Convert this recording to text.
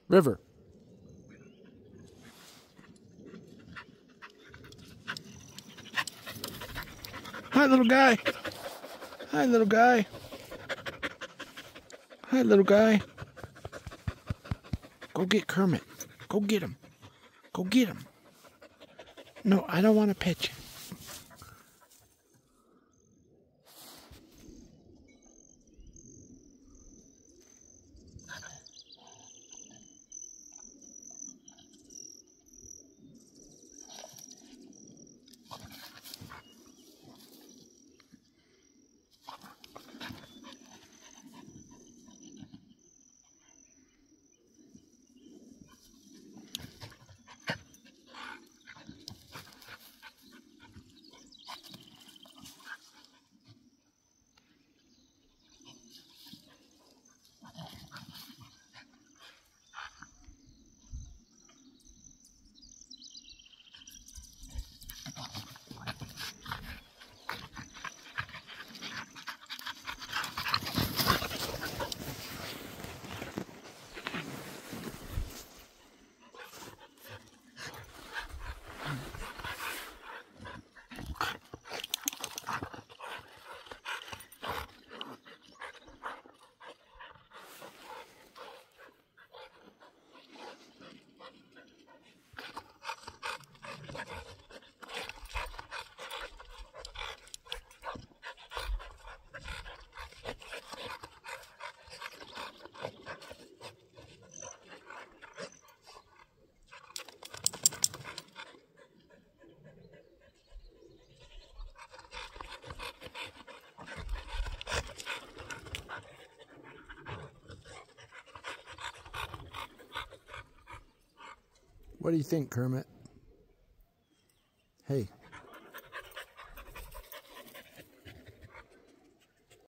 River. Hi, little guy. Hi, little guy. Hi, little guy. Go get Kermit. Go get him. Go get him. No, I don't want to pet you. What do you think, Kermit? Hey.